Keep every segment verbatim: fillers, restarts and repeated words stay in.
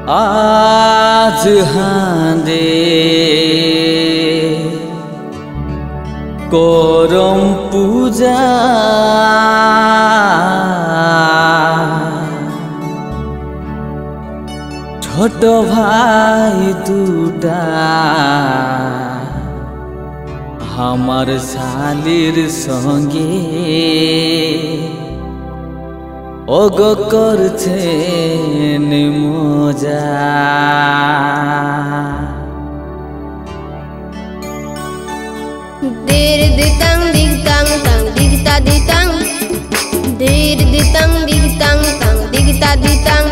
आज हांदे करम पूजा छोट भाई दुटा हमार शालीर संगे ओग करछे मजा देर दितांग दिगतांग तांग दिगता दितांग देर दितांग दिगतांग तांग दिगता दितांग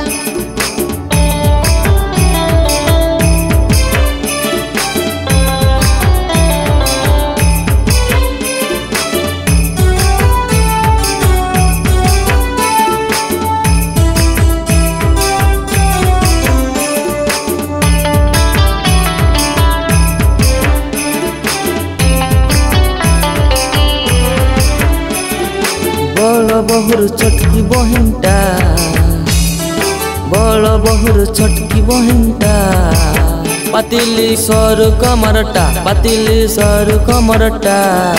बड़ बहुर छोटकी बहनटा बड़ बहुर छोटकी बहनटा पातिली सर कमरटा पातिली सर कमरटा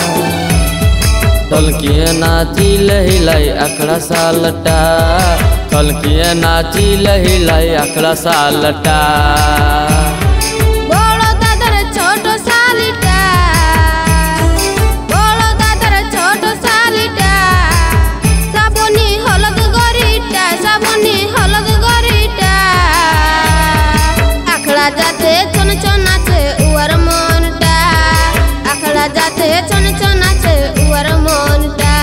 तलकिए नाची लहिलाई अखड़ा सालटा तलकिए नाची लहिलाई अखड़ा सालटा जाते चन चनाचे उवर मनटा आखड़ा जाते चन चनाचे उवर मनटा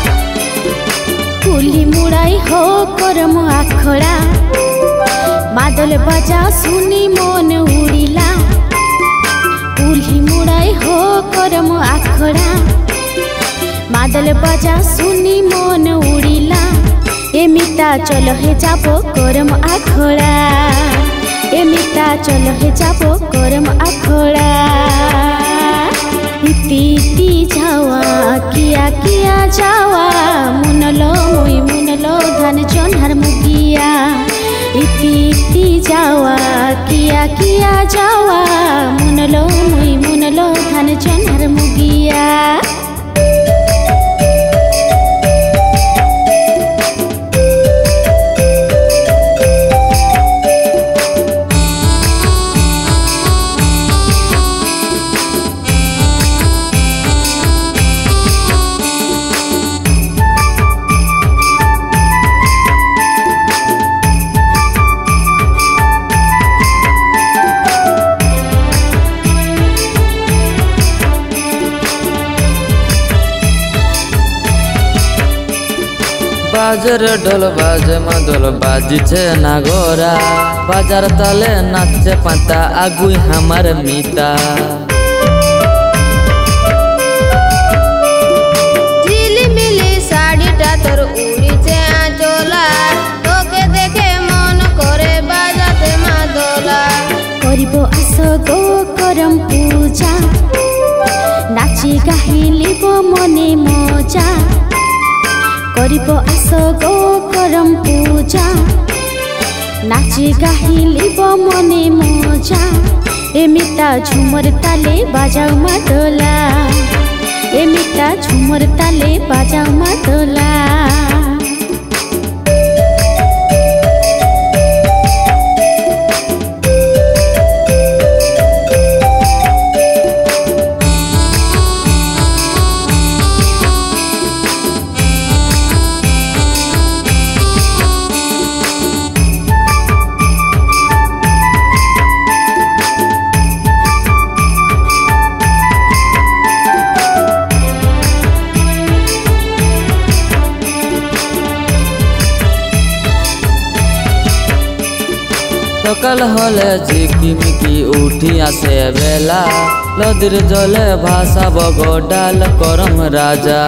कुली मुड़ाई हो करम आखड़ा मादल बजा सुनी मन उड़िला कुली मुड़ाई हो करम आखड़ा मादल बजा सुनी मन उड़िला एमिता चलो हे जाबो करम आखड़ा एमिता चलो हे जाबो करम आखड़ा इति इति जावा किया किया जावा मुनलो मुई मुनलो धान चोनहर मुगिया इति इति जावा किया किया जावा मुनलो मुई मुनलो धान चोनहर मुगिया बाजार ढोल बाजे मादल बाजी छे नागोरा बाजार तले नाचे पाता आगुई हमार मीता झिलिमिली साड़ीटा तोर उड़ीचे आंचला तोके देखे मन करे बाजाते मादला करिबो आसो गो करम पूजा नाची गाही लिबो मने मजा करिबो आसो गो करम पूजा नाची गाही लिबो मने मजा एमिता झुमर ताले बाजाऊ मादला एमिता झुमर ताले बाजाऊ मादला सकाल हले झिकिमिकी उठी आसे बेला नदीर जले भाषा बगडाल करम राजा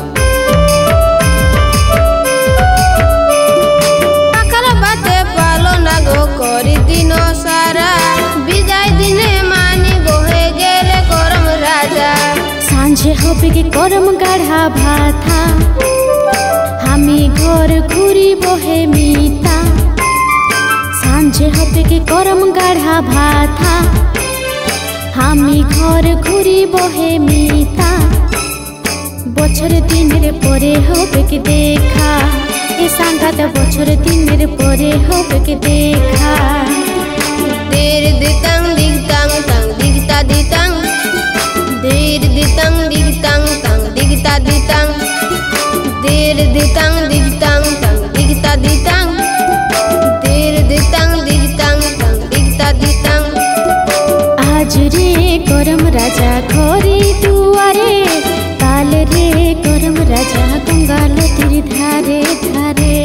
आखर बाते पालो नागो करी दिन सारा विदाय दिने मानी गोहे गेले करम राजा सांझे होबे के करम गाढ़ा भाथा हामी घर घुरी बहे मीता सांझे হবে কি গরম গাঢ়া ভাতা আমি ঘর ঘুরি বহে মিতা বছর দিনের পরে হবে কি দেখা এ সাঙ্গাত বছর দিনের পরে হবে কি দেখা দের দিতাং দিগতাং তাং দিগতা দিতাং দের দিতাং দিগতাং তাং দিগতা দিতাং দের দিতাং দিগতাং তাং দিগতা দিতাং দের দিতাং দিগতাং তাং দিগতা দিতাং আজ রে গরম রাজা ঘরে দুয়ারে কাল রে গরম রাজা গঙ্গা নদীর ধারে ধারে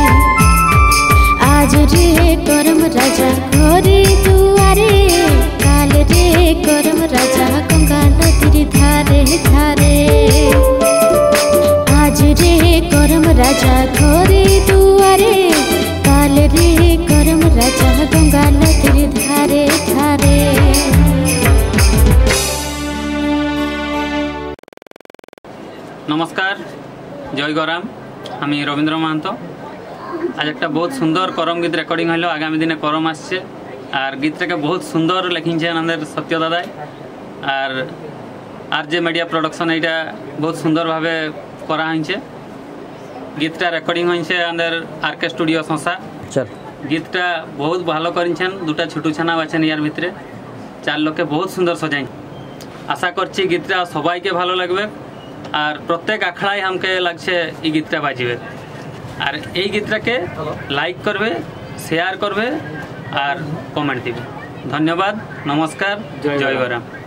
আজ রে গরম রাজা ঘরে দুয়ারে কাল রে গরম রাজা গঙ্গা নদীর ধারে ধারে আজ রে গরম রাজা ঘরে দুয়ারে কাল রে গরম রাজা গঙ্গা নদীর ধারে ধারে। नमस्कार जय गौराम আমি রবীন্দ্র মাহান্ত। आज एक बहुत सुंदर करम गीत रेकर्डिंग हलो आगामी दिन करम आसছে और गीतটাকে बहुत सुंदर लिखिंছেন আমাদের সত্য দাদাই और আর যে মিডিয়া প্রোডাকশন এটা बहुत सुंदर ভাবে করা হয়েছে। গীতটা রেকর্ডিং হয়েছে আমাদের আরকে স্টুডিও সংস্থা। চল গীতটা बहुत ভালো করেছেন। দুটা ছোট ছানা আছেন ইয়ার ভিতরে চার লোকে बहुत সুন্দর সজাই। আশা করছি গীতটা সবাইকে ভালো লাগবে আর প্রত্যেক আখড়ায় আমাকে লাগছে এই গীতটা বাজবে আর এই গীতটাকে লাইক করবে শেয়ার করবে আর কমেন্ট দিবে। ধন্যবাদ, নমস্কার, জয় গৌরাম।